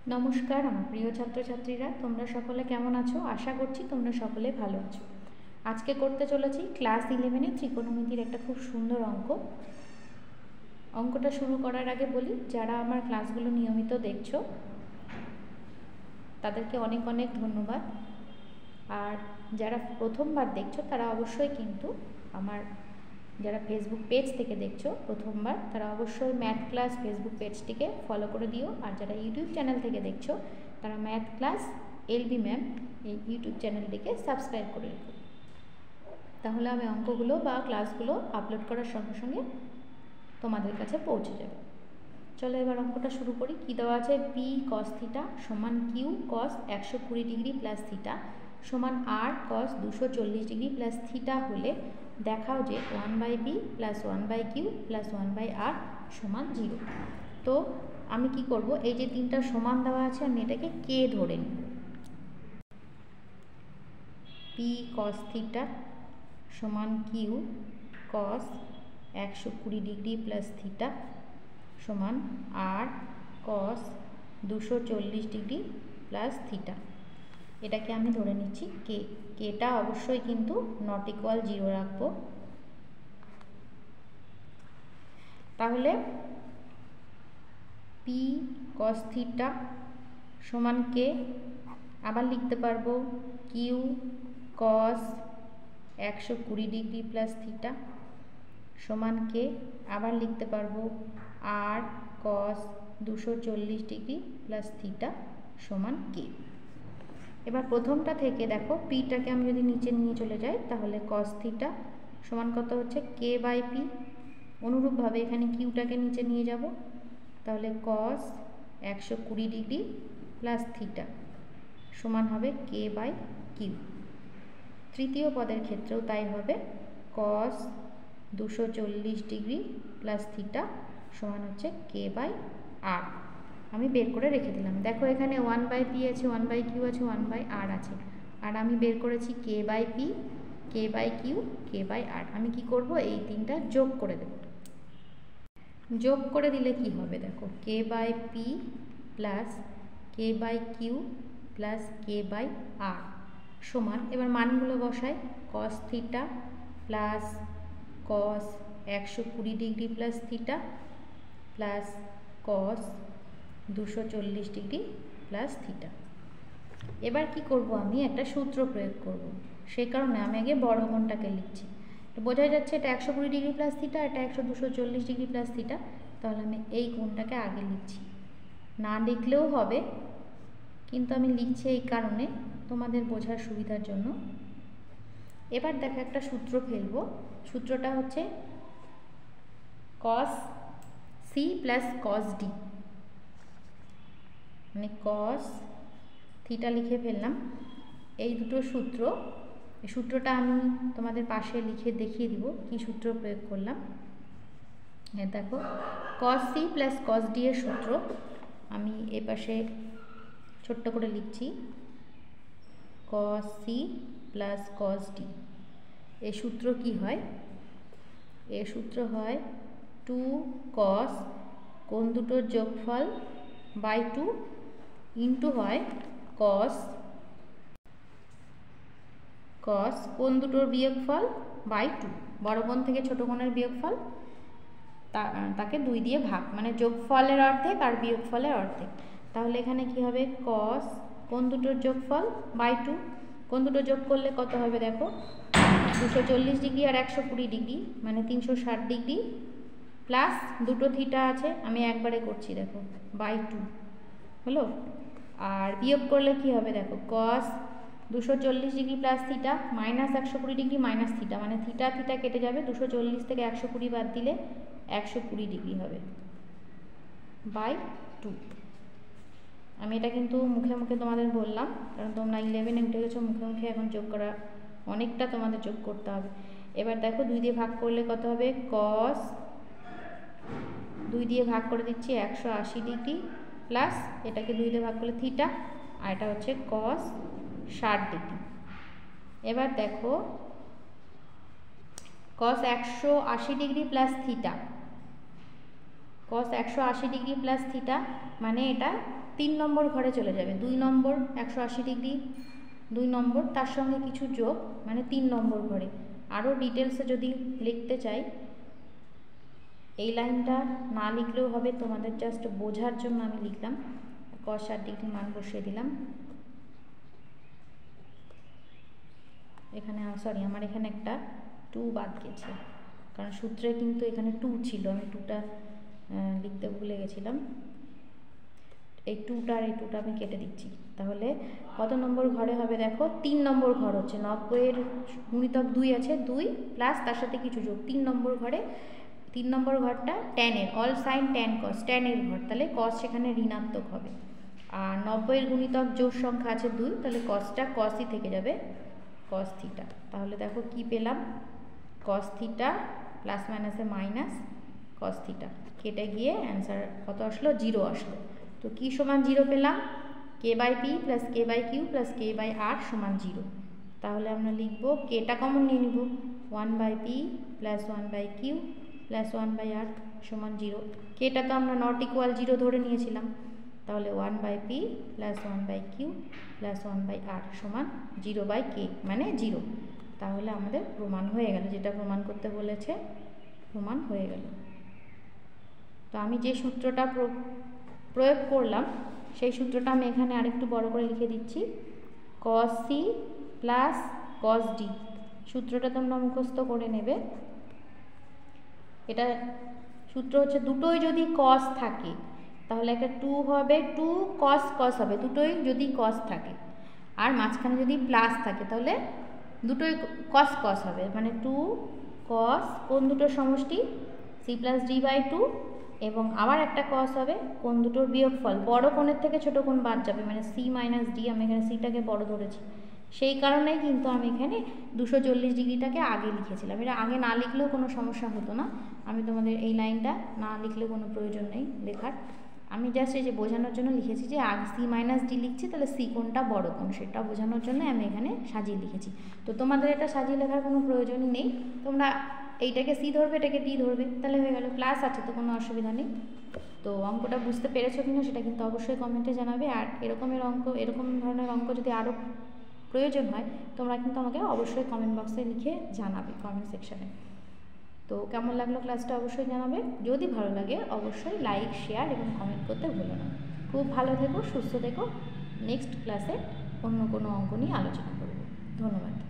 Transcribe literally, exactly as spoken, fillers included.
নমস্কার আমার প্রিয় ছাত্রছাত্রীরা, তোমরা সকলে কেমন আছো? আশা করছি তোমরা সকলে ভালো আছো। আজকে করতে চলেছি ক্লাস ইলেভেনে ত্রিকোণমিতির একটা খুব সুন্দর অঙ্ক। অঙ্কটা শুরু করার আগে বলি, যারা আমার ক্লাসগুলো নিয়মিত দেখছো তাদেরকে অনেক অনেক ধন্যবাদ। আর যারা প্রথমবার দেখছো তারা অবশ্যই কিন্তু আমার যারা ফেসবুক পেজ থেকে দেখছো প্রথমবার তারা অবশ্যই ম্যাথ ক্লাস ফেসবুক পেজটিকে ফলো করে দিও। আর যারা ইউটিউব চ্যানেল থেকে দেখছো তারা ম্যাথ ক্লাস এলবি ম্যাম এই ইউটিউব চ্যানেলটিকে সাবস্ক্রাইব করে রেখো, তাহলে আমি অঙ্কগুলো বা ক্লাসগুলো আপলোড করার সঙ্গে সঙ্গে তোমাদের কাছে পৌঁছে যাবে। চলো এবার অঙ্কটা শুরু করি। কী দেওয়া আছে? পি কস থিটা সমান কিউ কস একশো কুড়ি ডিগ্রি প্লাস থিটা সমান আর কস দুশো চল্লিশ ডিগ্রি প্লাস থিটা হলে দেখাও যে one by b plus one by q plus one by r সমান জিরো। তো আমি কি করব, এই যে তিনটা সমান দেওয়া আছে আমি এটাকে কে ধরে নিব। পি কস থিটা সমান কিউ কস একশো কুড়ি ডিগ্রি প্লাস থিটা সমান আর কস দুশো চল্লিশ ডিগ্রি প্লাস থিটা। এটাকে আমি ধরে নিচ্ছি কে। কেটা অবশ্যই কিন্তু নট ইকুয়াল জিরো রাখবো। তাহলে পি কস থিটা সমান কে, আবার লিখতে পারবো কিউ কস একশো কুড়ি ডিগ্রি প্লাস থিটা সমান কে, আবার লিখতে পারবো আর কস দুশো চল্লিশ ডিগ্রি প্লাস থিটা সমান কে। এবার প্রথমটা থেকে দেখো পিটাকে আমি যদি নিচে নিয়ে চলে যাই তাহলে কস থিটা সমান কত হচ্ছে কে বাই পি। অনুরূপভাবে এখানে কিউটাকে নিচে নিয়ে যাব, তাহলে কস একশো কুড়ি ডিগ্রি প্লাস থিটা সমান হবে কে বাই কিউ। তৃতীয় পদের ক্ষেত্রেও তাই হবে, কস দুশো চল্লিশ ডিগ্রি প্লাস থিটা সমান হচ্ছে কে বাই আর। আমি বের করে রেখে দিলাম। দেখো এখানে ওয়ান বাই পি আছে, ওয়ান বাই কিউ আছে, ওয়ান বাই আর আছে, আর আমি বের করেছি k by p, k by q, k by r. আমি কি করব, এই তিনটা যোগ করে দেব। যোগ করে দিলে কি হবে দেখো, k by p plus k by q plus k by r সমান, এবার মানগুলো বসাই, কস থিটা প্লাস কস একশো কুড়ি degree plus theta plus cos দুশো চল্লিশ ডিগ্রি প্লাস থিটা। এবার কি করব, আমি একটা সূত্র প্রয়োগ করব, সেই কারণে আমি আগে বড় কোণটাকে লিখছি। বোঝা যাচ্ছে এটা একশো কুড়ি ডিগ্রি প্লাস থিটা, এটা একশো দুশো চল্লিশ ডিগ্রি প্লাস থিটা, তাহলে আমি এই কোণটাকে আগে লিখছি। না লিখলেও হবে, কিন্তু আমি লিখছি এই কারণে তোমাদের বোঝার সুবিধার জন্য। এবার দেখো একটা সূত্র ফেলবো, সূত্রটা হচ্ছে cos C plus cos D, মানে কস থিটা লিখে ফেললাম। এই দুটো সূত্র, এই সূত্রটা আমি তোমাদের পাশে লিখে দেখিয়ে দিব কি সূত্র প্রয়োগ করলাম। হ্যাঁ দেখো, cos C plus cos D এর সূত্র আমি এ পাশে ছোট্ট করে লিখছি, cos C plus cos D. এই সূত্র কি হয়, এর সূত্র হয় টু কস কোণ দুটোর যোগফল বাই টু ইন্টু হয় কস কস কোণ দুটোর বিয়োগফল বাই টু। বড় কোণ থেকে ছোট কোণের বিয়োগফল তাকে দুই দিয়ে ভাগ, মানে যোগফলের অর্ধেক আর বিয়োগফলের অর্ধেক। তাহলে এখানে কি হবে, কস কোণ দুটোর যোগফল বাই টু, কোণ দুটো যোগ করলে কত হবে দেখো, দুশো চল্লিশ ডিগ্রি আর একশো কুড়ি ডিগ্রি মানে তিনশো ষাট ডিগ্রি প্লাস দুটো থিটা আছে, আমি একবারে করছি দেখো, বাই টু হলো। আর বিয়োগ করলে কি হবে দেখো, কস দুশো চল্লিশ ডিগ্রি প্লাস থিটা মাইনাস একশো কুড়ি ডিগ্রি মাইনাস থিটা, মানে থিটা থিটা কেটে যাবে, দুশো চল্লিশ থেকে একশো কুড়ি বাদ দিলে একশো কুড়ি ডিগ্রি হবে বাই টু। আমি এটা কিন্তু মুখে মুখে তোমাদের বললাম, কারণ তোমরা ইলেভেনে উঠে গেছো, মুখে মুখে এখন যোগ করা অনেকটা তোমাদের যোগ করতে হবে। এবার দেখো দুই দিয়ে ভাগ করলে কত হবে, কস দুই দিয়ে ভাগ করে দিচ্ছি একশো আশি ডিগ্রি প্লাস এটাকে দুই দিয়ে ভাগ করলে থিটা, আর এটা হচ্ছে কস ষাট ডিগ্রি। এবার দেখো কস একশো আশি ডিগ্রি প্লাস থিটা, কস একশো আশি ডিগ্রি প্লাস থিটা মানে এটা তিন নম্বর ঘরে চলে যাবে, দুই নম্বর একশো আশি ডিগ্রি দুই নম্বর তার সঙ্গে কিছু যোগ মানে তিন নম্বর ঘরে। আরও ডিটেলসে যদি লিখতে চাই এই লাইনটা না লিখলেও হবে, তোমাদের জাস্ট বোঝার জন্য আমি লিখলাম। কস ষাট ডিগ্রি মান বসিয়ে দিলাম এখানে। সরি আমার এখানে একটা টু বাদ গেছে, কারণ সূত্রে কিন্তু এখানে টু ছিল, আমি টুটা লিখতে ভুলে গেছিলাম। এই টুটা আর এই টুটা আমি কেটে দিচ্ছি। তাহলে কত নম্বর ঘরে হবে দেখো, তিন নম্বর ঘর হচ্ছে, নব্বইয়ের গুণিতক দুই আছে, দুই প্লাস তার সাথে কিছু যোগ, তিন নম্বর ঘরে। তিন নম্বর ঘরটা ট্যানের, অল সাইন ট্যান কস, ট্যানের ঘর, তাহলে কস সেখানে ঋণাত্মক হবে। আর নব্বইয়ের গুণিতক জোড় সংখ্যা আছে দুই, তাহলে কসটা কসই থেকে যাবে, কস থিটা। তাহলে দেখো কি পেলাম, কস থিটা প্লাস মাইনাসে মাইনাস কস থিটা, কেটে গিয়ে অ্যান্সার কত আসলো, জিরো আসলো। তো কি সমান জিরো পেলাম, k by p plus k by q plus k by r সমান জিরো। তাহলে আমরা লিখবো কেটা কমন নিয়ে নিব, one by p plus one by q plus one by r সমান জিরো। কেটা তো আমরা নট ইকুয়াল জিরো ধরে নিয়েছিলাম, তাহলে one by p plus one by q plus one by r সমান জিরো বাই কে মানে জিরো। তাহলে আমাদের প্রমাণ হয়ে গেল, যেটা প্রমাণ করতে বলেছে প্রমাণ হয়ে গেল। তো আমি যে সূত্রটা প্রয়োগ করলাম সেই সূত্রটা আমি এখানে আরেকটু বড় করে লিখে দিচ্ছি, cos C plus cos D. সূত্রটা তোমরা মুখস্থ করে নেবে। এটা সূত্র হচ্ছে দুটোই যদি কস থাকে তাহলে একটা টু হবে, টু কস কস হবে, দুটোই যদি কস থাকে। আর মাঝখানে যদি প্লাস থাকে তাহলে দুটোই কস কস হবে, মানে টু কস কোন দুটোর সমষ্টি, C plus D by two, এবং আবার একটা কস হবে কোন দুটোর বিয়োগফল, বড় কোণের থেকে ছোট কোণ বাদ যাবে, মানে সি মাইনাস ডি। আমি এখানে সিটাকে বড় ধরেছি, সেই কারণেই কিন্তু আমি এখানে দুশো চল্লিশ ডিগ্রিটাকে আগে লিখেছিলাম। এটা আগে না লিখলেও কোনো সমস্যা হতো না, আমি তোমাদের এই লাইনটা না লিখলে কোনো প্রয়োজন নেই লেখার। আমি জাস্ট এই যে বোঝানোর জন্য লিখেছি যে আগে সি মাইনাস ডি লিখছি, তাহলে সি কোণটা বড় কোণ সেটা বোঝানোর জন্য আমি এখানে সাজিয়ে লিখেছি। তো তোমাদের এটা সাজিয়ে লেখার কোনো প্রয়োজনই নেই, তোমরা এইটাকে সি ধরবে এটাকে ডি ধরবে, তাহলে হয়ে গেল, প্লাস আছে তো কোনো অসুবিধা নেই। তো অঙ্কটা বুঝতে পেরেছো কিনা সেটা কিন্তু অবশ্যই কমেন্টে জানাবে। আর এরকমের অঙ্ক, এরকম ধরনের অঙ্ক যদি আরও প্রয়োজন হয় তোমরা কিন্তু আমাকে অবশ্যই কমেন্ট বক্সে লিখে জানাবে, কমেন্ট সেকশানে। তো কেমন লাগলো ক্লাসটা অবশ্যই জানাবে, যদি ভালো লাগে অবশ্যই লাইক শেয়ার এবং কমেন্ট করতে ভুলো না। খুব ভালো থেকো, সুস্থ থেকো। নেক্সট ক্লাসে অন্য কোনো অঙ্ক নিয়ে আলোচনা করব। ধন্যবাদ।